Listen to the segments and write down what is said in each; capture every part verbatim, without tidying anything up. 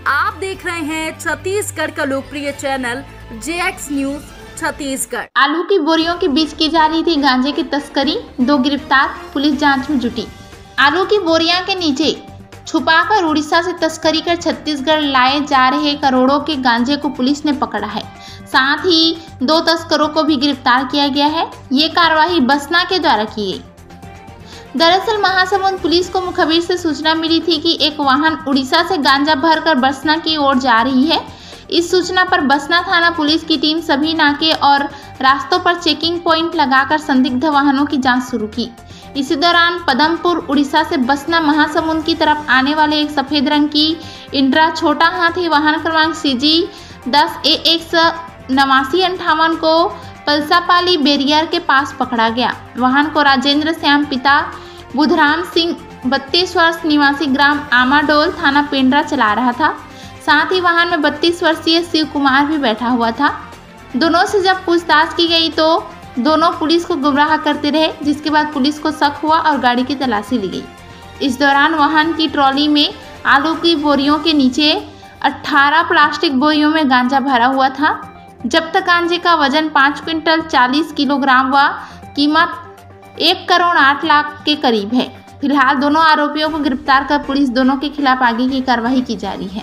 आप देख रहे हैं छत्तीसगढ़ का लोकप्रिय channel J X news Chhattisgarh. आलू की बोरियों के बीच की जा रही थी गांजे की तस्करी, दो गिरफ्तार, पुलिस जांच में जुटी। आलू की बोरियां के नीचे छुपाकर उड़ीसा से तस्करी कर छत्तीसगढ़ लाए जा रहे करोड़ों के गांजे को पुलिस ने पकड़ा है। साथ ही दो तस्करों को भी गिरफ्तार किया गया है। ये कार्रवाई बसना के द्वारा की गई। दरअसल महासमुंद पुलिस को मुखबिर से सूचना मिली थी कि एक वाहन उड़ीसा से गांजा भरकर बसना की ओर जा रही है। इस सूचना पर बसना थाना पुलिस की टीम सभी नाके और रास्तों पर चेकिंग पॉइंट लगाकर संदिग्ध वाहनों की जांच शुरू की। इसी दौरान पदमपुर उड़ीसा से बसना महासमुंद की तरफ आने वाले एक सफेद रंग की इंट्रा छोटा हाथी वाहन क्रमांक सी जी दस ए एक नवासी अंठावन को पलसापाली बैरियर के पास पकड़ा गया। वाहन को राजेंद्र श्याम पिता बुधराम सिंह बत्तीस वर्ष निवासी ग्राम आमाडोल थाना पेंड्रा चला रहा था। साथ ही वाहन में बत्तीस वर्षीय शिव कुमार भी बैठा हुआ था। दोनों से जब पूछताछ की गई तो दोनों पुलिस को गुमराह करते रहे, जिसके बाद पुलिस को शक हुआ और गाड़ी की तलाशी ली गई। इस दौरान वाहन की ट्रॉली में आलू की बोरियों के नीचे अठारह प्लास्टिक बोरियों में गांजा भरा हुआ था। जब्त गांजे का वजन पाँच क्विंटल चालीस किलोग्राम व कीमत एक करोड़ आठ लाख के करीब है। फिलहाल दोनों आरोपियों को गिरफ्तार कर पुलिस दोनों के खिलाफ आगे की कार्रवाई की जा रही है।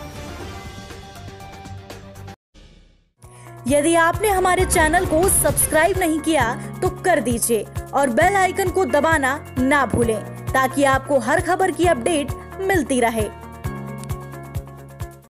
यदि आपने हमारे चैनल को सब्सक्राइब नहीं किया तो कर दीजिए और बेल आइकन को दबाना ना भूलें ताकि आपको हर खबर की अपडेट मिलती रहे।